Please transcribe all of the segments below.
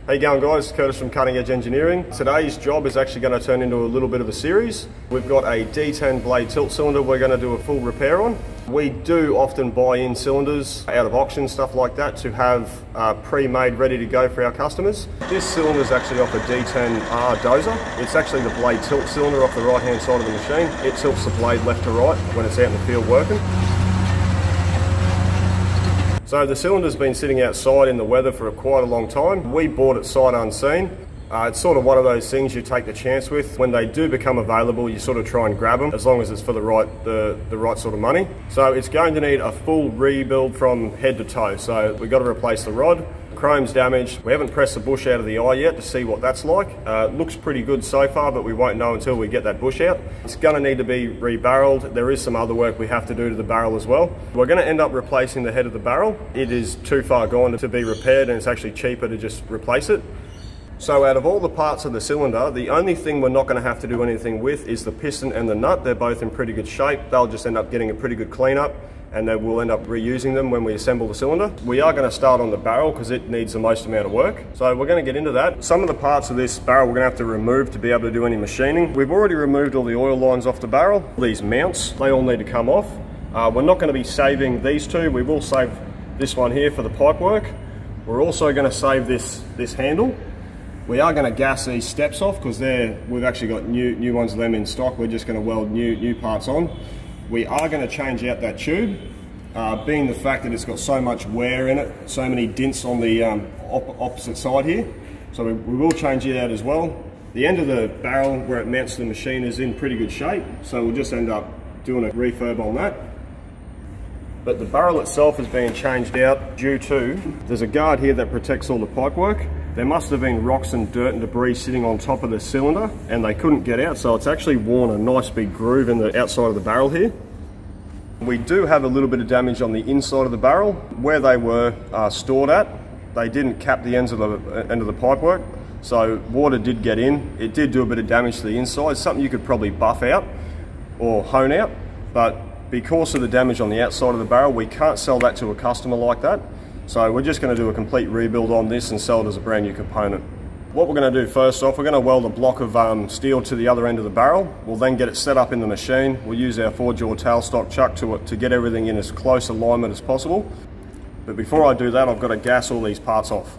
How you going, guys? Curtis from Cutting Edge Engineering. Today's job is actually going to turn into a little bit of a series. We've got a D10 blade tilt cylinder we're going to do a full repair on. We do often buy in cylinders out of auction, stuff like that, to have pre-made, ready to go for our customers. This cylinder is actually off a D10R Dozer. It's actually the blade tilt cylinder off the right-hand side of the machine. It tilts the blade left to right when it's out in the field working. So the cylinder's been sitting outside in the weather for quite a long time. We bought it sight unseen. It's sort of one of those things you take the chance with. When they do become available, you sort of try and grab them, as long as it's for the right sort of money. So it's going to need a full rebuild from head to toe. So we've got to replace the rod. Chrome's damaged. We haven't pressed the bush out of the eye yet to see what that's like. Looks pretty good so far, but we won't know until we get that bush out. It's going to need to be rebarreled. There is some other work we have to do to the barrel as well. We're going to end up replacing the head of the barrel. It is too far gone to be repaired, and it's actually cheaper to just replace it. So out of all the parts of the cylinder, the only thing we're not going to have to do anything with is the piston and the nut. They're both in pretty good shape. They'll just end up getting a pretty good cleanup, and then we'll end up reusing them when we assemble the cylinder. We are going to start on the barrel because it needs the most amount of work. So we're going to get into that. Some of the parts of this barrel we're going to have to remove to be able to do any machining. We've already removed all the oil lines off the barrel. These mounts, they all need to come off. We're not going to be saving these two. We will save this one here for the pipe work. We're also going to save this handle. We are going to gas these steps off because we've actually got new ones of them in stock. We're just going to weld new parts on. We are going to change out that tube, being the fact that it's got so much wear in it, so many dints on the opposite side here. So we will change it out as well. The end of the barrel where it mounts to the machine is in pretty good shape, so we'll just end up doing a refurb on that. But the barrel itself is being changed out due to, there's a guard here that protects all the pipe work. There must have been rocks and dirt and debris sitting on top of the cylinder, and they couldn't get out, so it's actually worn a nice big groove in the outside of the barrel here. We do have a little bit of damage on the inside of the barrel. Where they were stored at, they didn't cap the ends of the pipe work, so water did get in. It did do a bit of damage to the inside, something you could probably buff out or hone out, but because of the damage on the outside of the barrel, we can't sell that to a customer like that. So we're just going to do a complete rebuild on this and sell it as a brand new component. What we're going to do first off, we're going to weld a block of steel to the other end of the barrel. We'll then get it set up in the machine. We'll use our 4-jaw tailstock chuck to get everything in as close alignment as possible. But before I do that, I've got to gas all these parts off.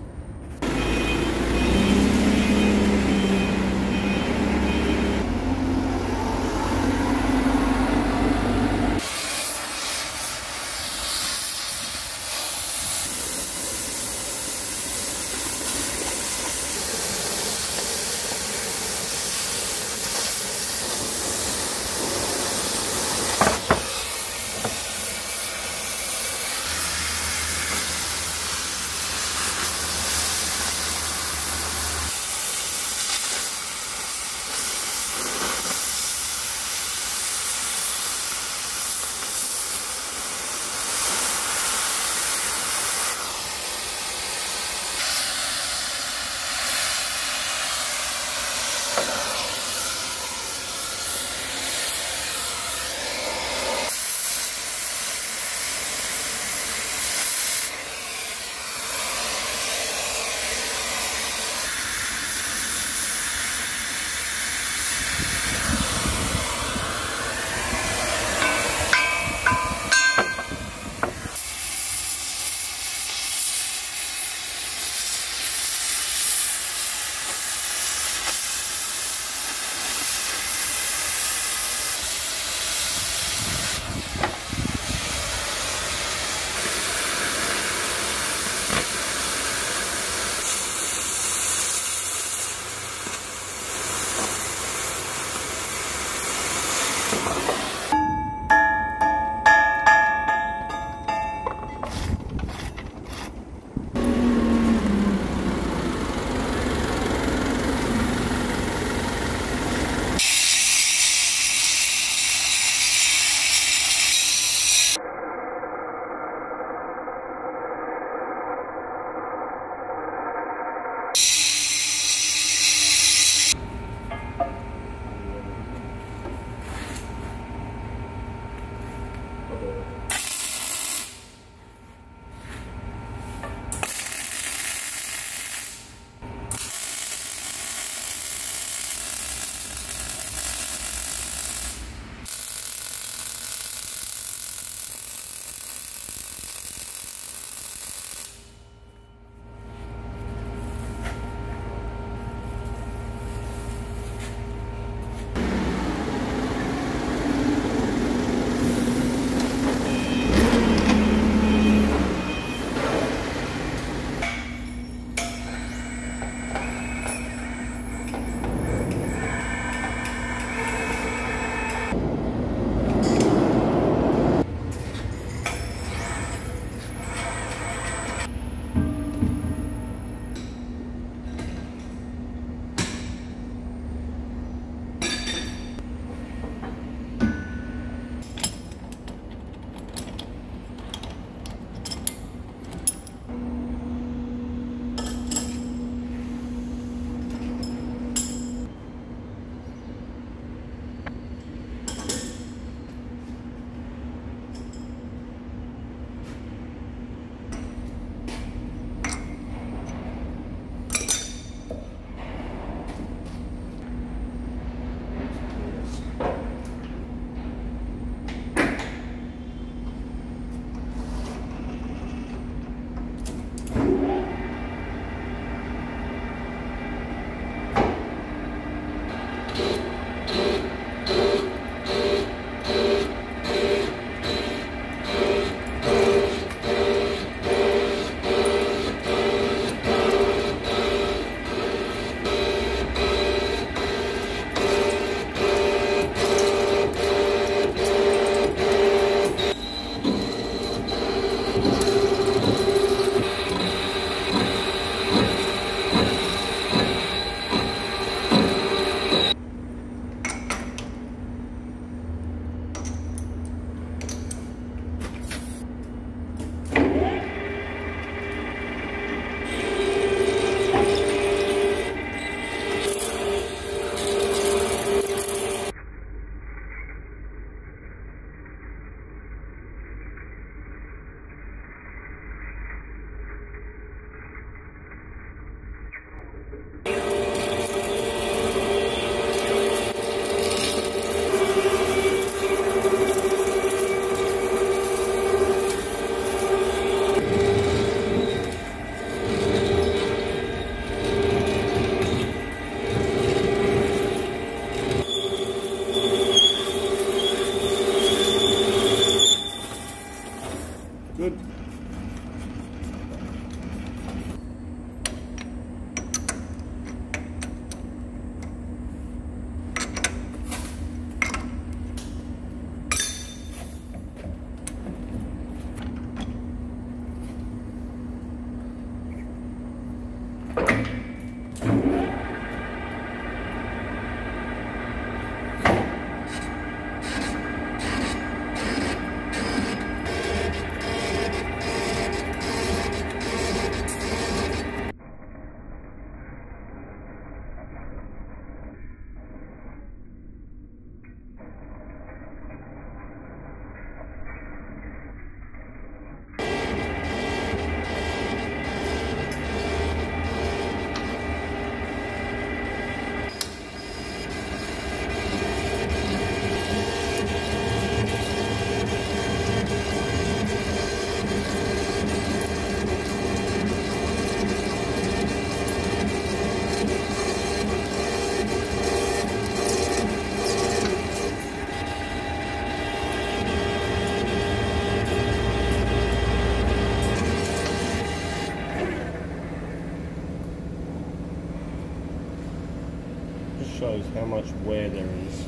just shows how much wear there is.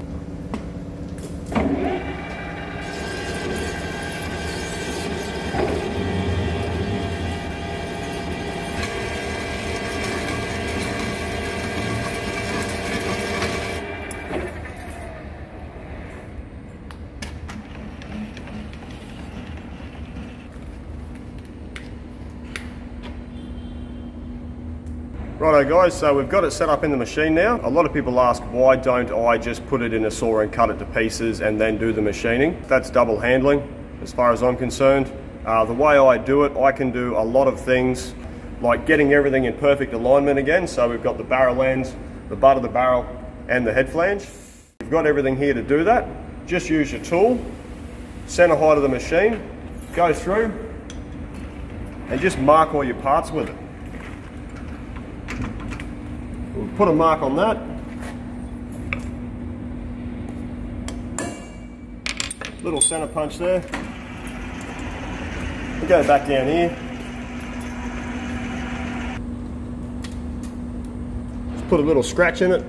Righto guys, so we've got it set up in the machine now. A lot of people ask, why don't I just put it in a saw and cut it to pieces and then do the machining? That's double handling as far as I'm concerned. The way I do it, I can do a lot of things like getting everything in perfect alignment again. So we've got the barrel ends, the butt of the barrel and the head flange. You've got everything here to do that. Just use your tool, center height of the machine, go through and just mark all your parts with it. We'll put a mark on that. Little center punch there. We'll go back down here. Just put a little scratch in it.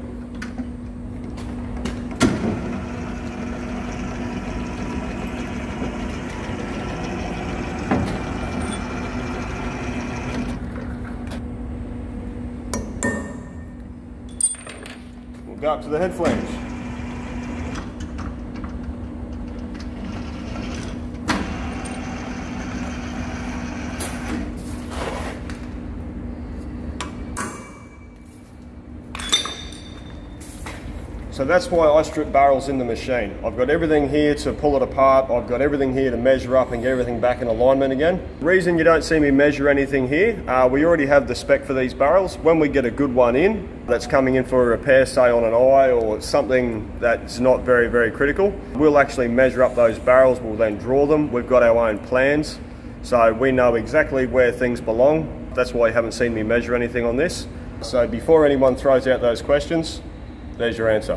Go up to the head flange. So that's why I strip barrels in the machine. I've got everything here to pull it apart. I've got everything here to measure up and get everything back in alignment again. The reason you don't see me measure anything here, we already have the spec for these barrels. When we get a good one in, that's coming in for a repair, say on an eye or something that's not very, very critical, we'll actually measure up those barrels. We'll then draw them. We've got our own plans. So we know exactly where things belong. That's why you haven't seen me measure anything on this. So before anyone throws out those questions, there's your answer.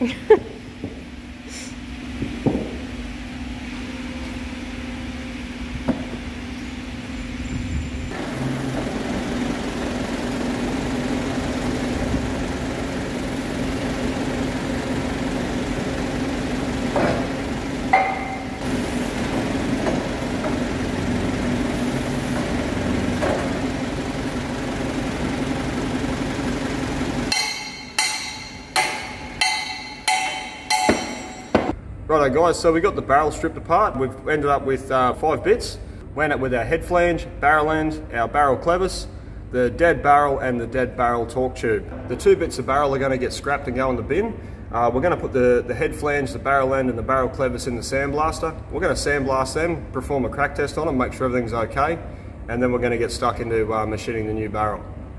Righto guys, so we got the barrel stripped apart. We've ended up with 5 bits. We ended up with our head flange, barrel end, our barrel clevis, the dead barrel and the dead barrel torque tube. The 2 bits of barrel are going to get scrapped and go in the bin. We're going to put the head flange, the barrel end and the barrel clevis in the sandblaster. We're going to sandblast them, perform a crack test on them, make sure everything's okay, and then we're going to get stuck into machining the new barrel.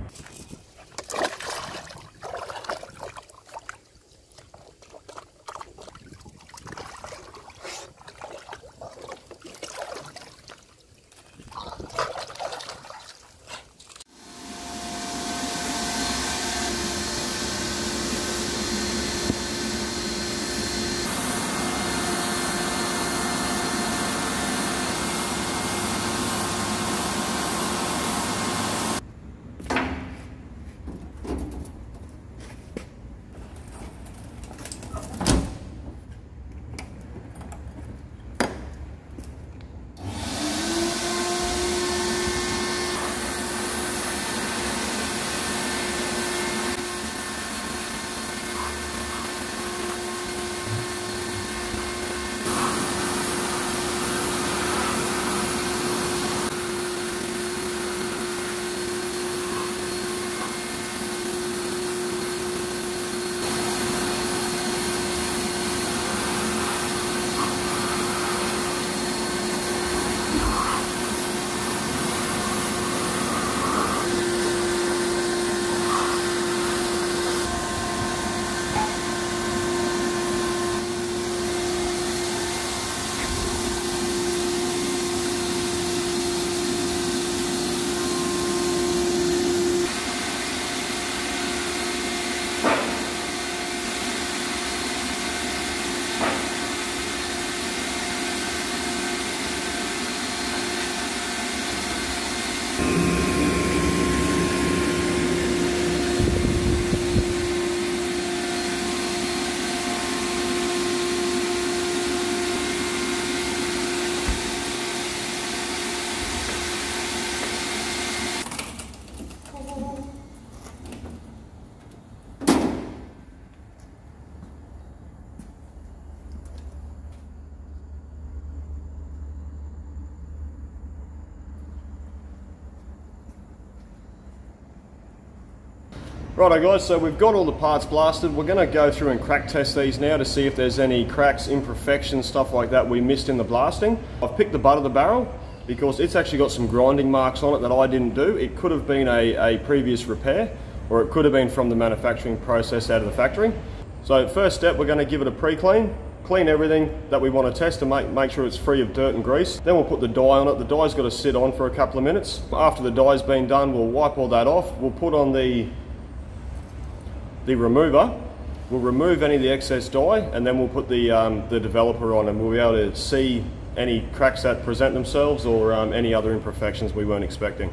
Righto guys, so we've got all the parts blasted. We're going to go through and crack test these now to see if there's any cracks, imperfections, stuff like that we missed in the blasting. I've picked the butt of the barrel because it's actually got some grinding marks on it that I didn't do. It could have been a previous repair, or it could have been from the manufacturing process out of the factory. So first step, we're going to give it a pre-clean. Clean everything that we want to test to make sure it's free of dirt and grease. Then we'll put the dye on it. The dye's got to sit on for a couple of minutes. After the dye's been done, we'll wipe all that off. We'll put on the remover. We'll remove any of the excess dye, and then we'll put the developer on, and we'll be able to see any cracks that present themselves or any other imperfections we weren't expecting.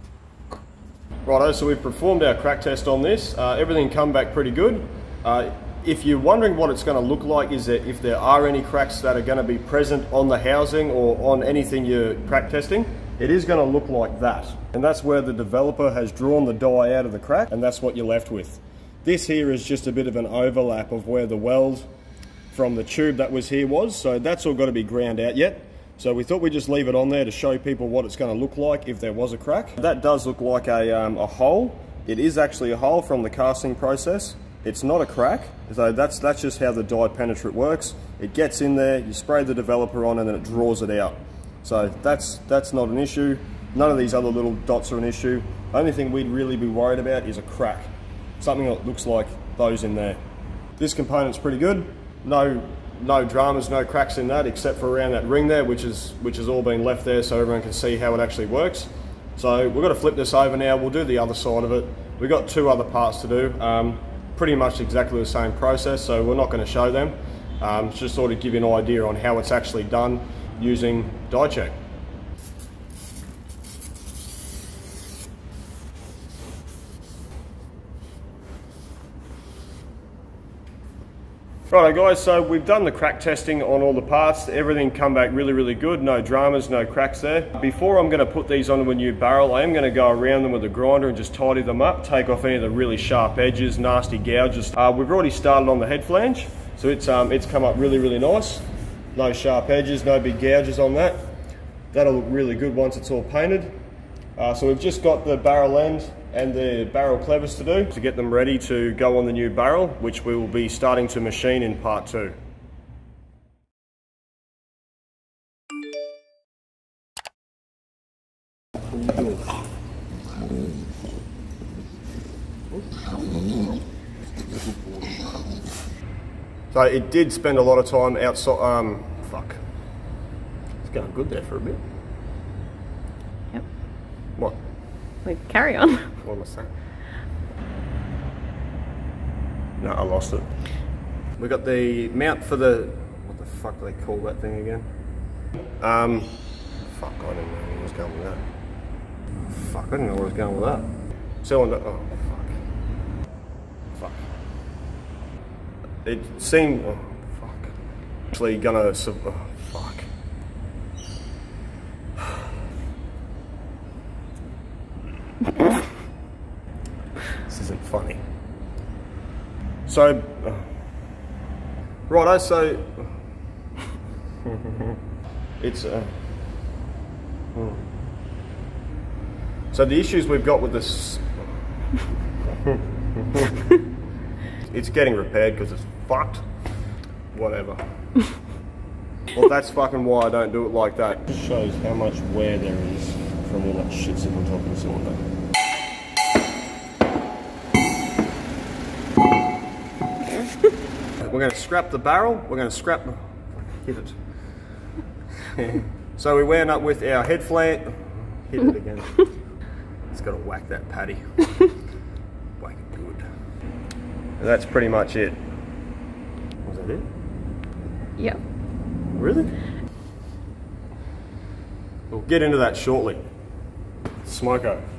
Righto, so we've performed our crack test on this. Everything come back pretty good. If you're wondering what it's going to look like, is that if there are any cracks that are going to be present on the housing or on anything you're crack testing, it is going to look like that. And that's where the developer has drawn the die out of the crack, and that's what you're left with. This here is just a bit of an overlap of where the weld from the tube that was here was, so that's all got to be ground out yet. So we thought we'd just leave it on there to show people what it's going to look like if there was a crack. That does look like a hole. It is actually a hole from the casting process. It's not a crack, so that's just how the die penetrant works. It gets in there, you spray the developer on, and then it draws it out. So that's not an issue. None of these other little dots are an issue. The only thing we'd really be worried about is a crack. Something that looks like those in there. This component's pretty good. No dramas, no cracks in that, except for around that ring there, which has all been left there so everyone can see how it actually works. So we've got to flip this over now. We'll do the other side of it. We've got 2 other parts to do. Pretty much exactly the same process, so we're not going to show them. Just sort of give you an idea on how it's actually done using die check. Righto guys, so we've done the crack testing on all the parts. Everything come back really good, no dramas, no cracks there. Before I'm going to put these onto a new barrel, I am going to go around them with a grinder and just tidy them up, take off any of the really sharp edges, nasty gouges. We've already started on the head flange, so it's come up really nice. No sharp edges, no big gouges on that. That'll look really good once it's all painted. So we've just got the barrel end and the barrel clevis to do to get them ready to go on the new barrel, which we will be starting to machine in part 2. So it did spend a lot of time outside. Fuck. It's going good there for a bit. Yep. What? Like, carry on. What am I saying? No, I lost it. We got the mount for the, what the fuck do they call that thing again? Fuck, I didn't know where I was going with that. Fuck, I didn't know where I was going with that. Cylinder, oh fuck. It seemed, oh fuck. Actually gonna, oh fuck. This isn't funny. So, righto, so it's so the issues we've got with this, it's getting repaired because it's fucked. Whatever. Well, that's fucking why I don't do it like that. It shows how much wear there is from all that shit sitting on top of the cylinder. We're going to scrap the barrel. We're going to scrap. Hit it. So we wound up with our head flange. Hit it again. It's got to whack that patty. Whack it good. And that's pretty much it. Was that it? Yep. Really? We'll get into that shortly. Smoko.